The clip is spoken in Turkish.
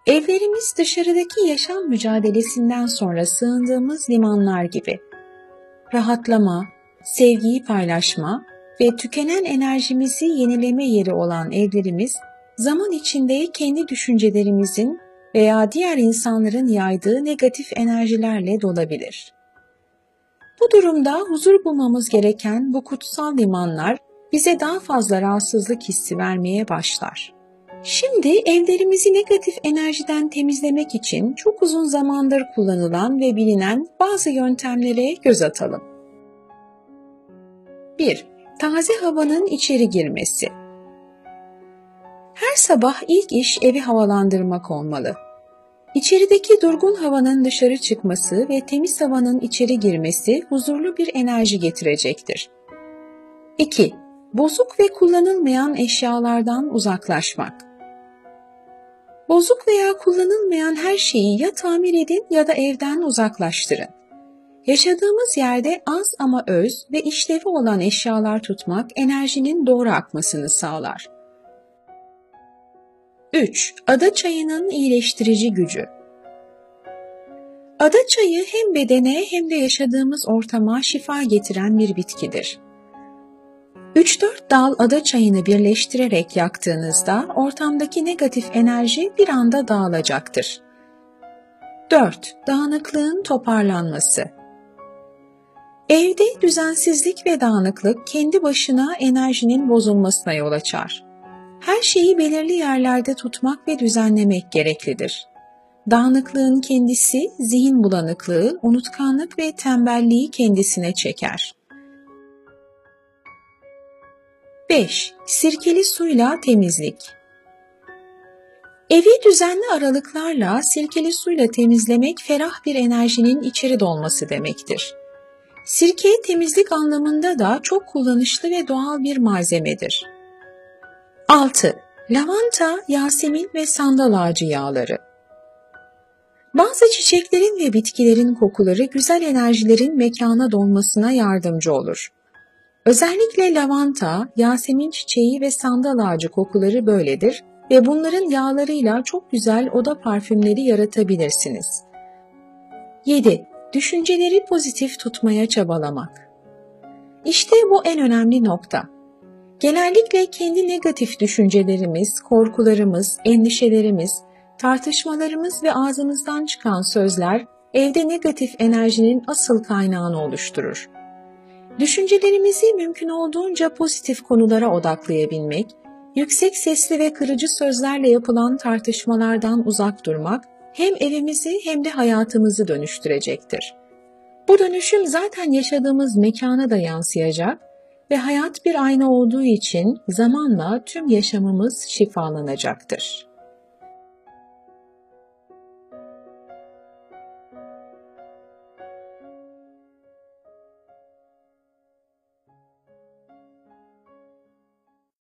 Evlerimiz dışarıdaki yaşam mücadelesinden sonra sığındığımız limanlar gibi. Rahatlama, sevgiyi paylaşma ve tükenen enerjimizi yenileme yeri olan evlerimiz, zaman içinde kendi düşüncelerimizin veya diğer insanların yaydığı negatif enerjilerle dolabilir. Bu durumda huzur bulmamız gereken bu kutsal limanlar bize daha fazla rahatsızlık hissi vermeye başlar. Şimdi evlerimizi negatif enerjiden temizlemek için çok uzun zamandır kullanılan ve bilinen bazı yöntemlere göz atalım. 1. Taze havanın içeri girmesi. Her sabah ilk iş evi havalandırmak olmalı. İçerideki durgun havanın dışarı çıkması ve temiz havanın içeri girmesi huzurlu bir enerji getirecektir. 2. Bozuk ve kullanılmayan eşyalardan uzaklaşmak. Bozuk veya kullanılmayan her şeyi ya tamir edin ya da evden uzaklaştırın. Yaşadığımız yerde az ama öz ve işlevi olan eşyalar tutmak enerjinin doğru akmasını sağlar. 3. Ada çayının iyileştirici gücü. Ada çayı hem bedene hem de yaşadığımız ortama şifa getiren bir bitkidir. 3-4 dal ada çayını birleştirerek yaktığınızda ortamdaki negatif enerji bir anda dağılacaktır. 4. Dağınıklığın toparlanması. Evde düzensizlik ve dağınıklık kendi başına enerjinin bozulmasına yol açar. Her şeyi belirli yerlerde tutmak ve düzenlemek gereklidir. Dağınıklığın kendisi zihin bulanıklığı, unutkanlık ve tembelliği kendisine çeker. 5. Sirkeli suyla temizlik. Evi düzenli aralıklarla sirkeli suyla temizlemek ferah bir enerjinin içeri dolması demektir. Sirke temizlik anlamında da çok kullanışlı ve doğal bir malzemedir. 6. Lavanta, yasemin ve sandal ağacı yağları. Bazı çiçeklerin ve bitkilerin kokuları güzel enerjilerin mekana dolmasına yardımcı olur. Özellikle lavanta, yasemin çiçeği ve sandal ağacı kokuları böyledir ve bunların yağlarıyla çok güzel oda parfümleri yaratabilirsiniz. 7. Düşünceleri pozitif tutmaya çabalamak. İşte bu en önemli nokta. Genellikle kendi negatif düşüncelerimiz, korkularımız, endişelerimiz, tartışmalarımız ve ağzımızdan çıkan sözler evde negatif enerjinin asıl kaynağını oluşturur. Düşüncelerimizi mümkün olduğunca pozitif konulara odaklayabilmek, yüksek sesli ve kırıcı sözlerle yapılan tartışmalardan uzak durmak hem evimizi hem de hayatımızı dönüştürecektir. Bu dönüşüm zaten yaşadığımız mekana da yansıyacak ve hayat bir ayna olduğu için zamanla tüm yaşamımız şifalanacaktır.